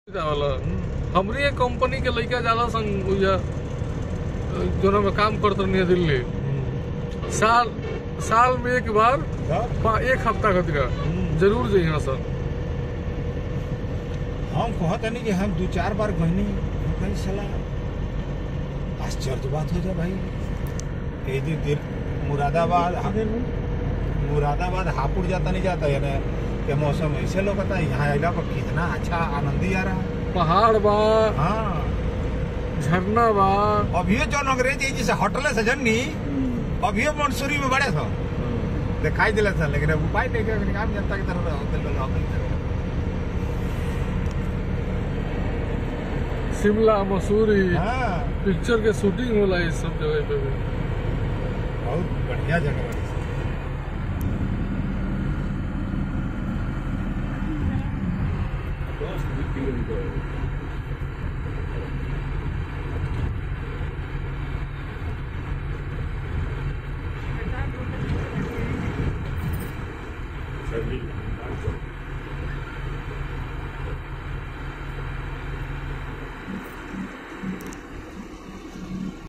जाला हमरी कंपनी के लइका जाला संग जो में काम करते नहीं दिल्ली साल में एक बार एक हफ्ता खातिर जरूर जाइए सर। हम कहते नहीं कि हम 2-4 बार गहनी कहीं सला आश्चर्य बात हो जाए भाई। ये दिन मुरादाबाद हापुड़ जाता नहीं जाता है के मौसम ऐसे लोग है यहाँ आइला पर कितना अच्छा आनंद ही आ रहा है। पहाड़ बा, हाँ झरना बा। अभी जो अंग्रेज जैसे होटल से जन्नी अभी मंसूरी में बड़े था दिखाई दिला था, लेकिन अब उपाय नहीं कर आम जनता की तरफ शिमला मसूरी हाँ पिक्चर के शूटिंग होला इस सब जगह पे भी बहुत बढ़िया जगह है। Certainly.